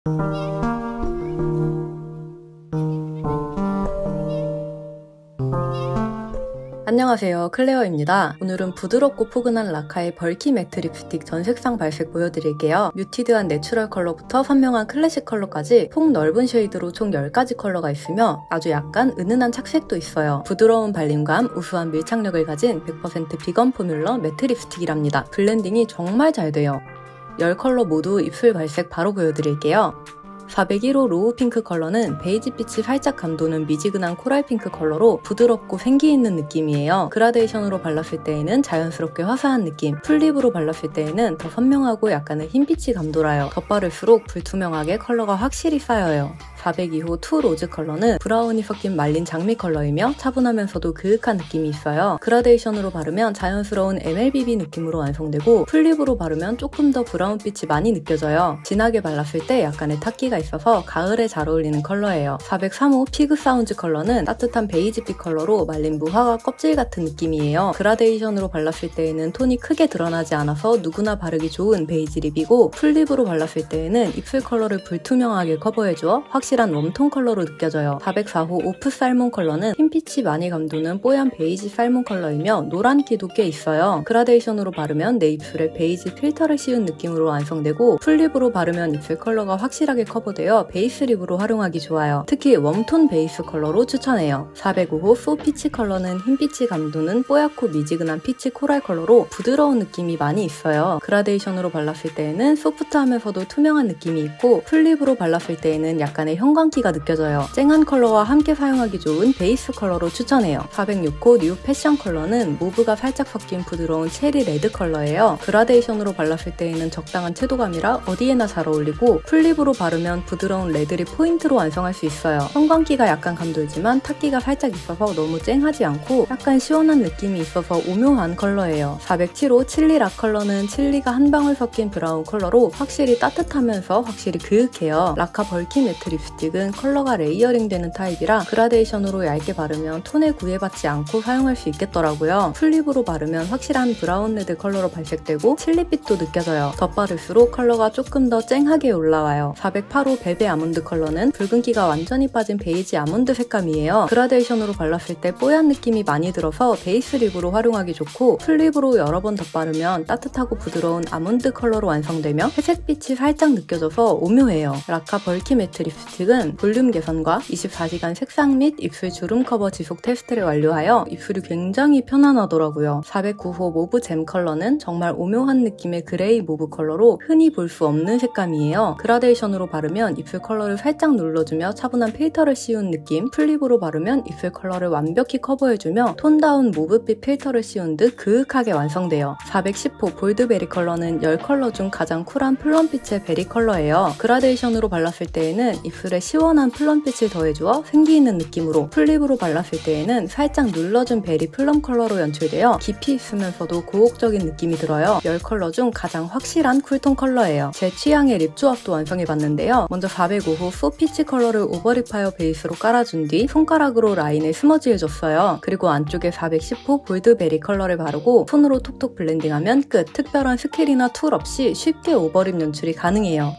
안녕하세요, 클레어입니다. 오늘은 부드럽고 포근한 라카의 벌키 매트 립스틱 전색상 발색 보여드릴게요. 뮤티드한 내추럴 컬러부터 선명한 클래식 컬러까지 폭넓은 쉐이드로 총 10가지 컬러가 있으며 아주 약간 은은한 착색도 있어요. 부드러운 발림감, 우수한 밀착력을 가진 100% 비건 포뮬러 매트 립스틱이랍니다. 블렌딩이 정말 잘 돼요. 10컬러 모두 입술 발색 바로 보여드릴게요. 401호 로우 핑크 컬러는 베이지빛이 살짝 감도는 미지근한 코랄 핑크 컬러로 부드럽고 생기 있는 느낌이에요. 그라데이션으로 발랐을 때에는 자연스럽게 화사한 느낌, 풀립으로 발랐을 때에는 더 선명하고 약간의 흰빛이 감돌아요. 덧바를수록 불투명하게 컬러가 확실히 쌓여요. 402호 투 로즈 컬러는 브라운이 섞인 말린 장미 컬러이며 차분하면서도 그윽한 느낌이 있어요. 그라데이션으로 바르면 자연스러운 MLBB 느낌으로 완성되고 풀립으로 바르면 조금 더 브라운빛이 많이 느껴져요. 진하게 발랐을 때 약간의 탁기가 있어서 가을에 잘 어울리는 컬러예요. 403호 피그 사운즈 컬러는 따뜻한 베이지빛 컬러로 말린 무화과 껍질 같은 느낌이에요. 그라데이션으로 발랐을 때에는 톤이 크게 드러나지 않아서 누구나 바르기 좋은 베이지 립이고 풀립으로 발랐을 때에는 입술 컬러를 불투명하게 커버해주어 확실한 웜톤 컬러로 느껴져요. 404호 오프 살몬 컬러는 흰빛이 많이 감도는 뽀얀 베이지 살몬 컬러이며 노란기도 꽤 있어요. 그라데이션으로 바르면 내 입술에 베이지 필터를 씌운 느낌으로 완성되고 풀립으로 바르면 입술 컬러가 확실하게 커버되어 베이스 립으로 활용하기 좋아요. 특히 웜톤 베이스 컬러로 추천해요. 405호 소 피치 컬러는 흰빛이 감도는 뽀얗고 미지근한 피치 코랄 컬러로 부드러운 느낌이 많이 있어요. 그라데이션으로 발랐을 때에는 소프트하면서도 투명한 느낌이 있고 풀립으로 발랐을 때에는 약간의 형광기가 느껴져요. 쨍한 컬러와 함께 사용하기 좋은 베이스 컬러로 추천해요. 406호 뉴 패션 컬러는 모브가 살짝 섞인 부드러운 체리 레드 컬러예요. 그라데이션으로 발랐을 때에는 적당한 채도감이라 어디에나 잘 어울리고 풀립으로 바르면 부드러운 레드립 포인트로 완성할 수 있어요. 형광기가 약간 감돌지만 탁기가 살짝 있어서 너무 쨍하지 않고 약간 시원한 느낌이 있어서 오묘한 컬러예요. 407호 칠리 락 컬러는 칠리가 한 방울 섞인 브라운 컬러로 확실히 따뜻하면서 확실히 그윽해요. 라카 벌키 매트 립스틱은 컬러가 레이어링 되는 타입이라 그라데이션으로 얇게 바르면 톤에 구애받지 않고 사용할 수 있겠더라고요. 풀립으로 바르면 확실한 브라운 레드 컬러로 발색되고 칠리빛도 느껴져요. 덧바를수록 컬러가 조금 더 쨍하게 올라와요. 408호 베베 아몬드 컬러는 붉은기가 완전히 빠진 베이지 아몬드 색감이에요. 그라데이션으로 발랐을 때 뽀얀 느낌이 많이 들어서 베이스 립으로 활용하기 좋고 풀립으로 여러 번 덧바르면 따뜻하고 부드러운 아몬드 컬러로 완성되며 회색빛이 살짝 느껴져서 오묘해요. 라카 벌키 매트 립스틱은 볼륨 개선과 24시간 색상 및 입술 주름 커버 지속 테스트를 완료하여 입술이 굉장히 편안하더라고요. 409호 모브 잼 컬러는 정말 오묘한 느낌의 그레이 모브 컬러로 흔히 볼 수 없는 색감이에요. 그라데이션으로 바르면 입술 컬러를 살짝 눌러주며 차분한 필터를 씌운 느낌, 플립으로 바르면 입술 컬러를 완벽히 커버해주며 톤다운 모브빛 필터를 씌운 듯 그윽하게 완성돼요. 410호 볼드베리 컬러는 10컬러 중 가장 쿨한 플럼빛의 베리 컬러예요. 그라데이션으로 발랐을 때에는 입술에 시원한 플럼빛을 더해주어 생기 있는 느낌으로, 플립으로 발랐을 때에는 살짝 눌러준 베리 플럼 컬러로 연출되어 깊이 있으면서도 고혹적인 느낌이 들어요. 10컬러 중 가장 확실한 쿨톤 컬러예요. 제 취향의 립 조합도 완성해봤는데요. 먼저 405호 소피치 컬러를 오버립하여 베이스로 깔아준 뒤 손가락으로 라인을 스머지해줬어요. 그리고 안쪽에 410호 볼드베리 컬러를 바르고 손으로 톡톡 블렌딩하면 끝! 특별한 스킬이나 툴 없이 쉽게 오버립 연출이 가능해요.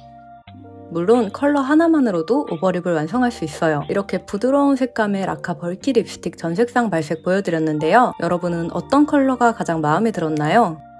물론 컬러 하나만으로도 오버립을 완성할 수 있어요. 이렇게 부드러운 색감의 라카 벌키 립스틱 전색상 발색 보여드렸는데요. 여러분은 어떤 컬러가 가장 마음에 들었나요?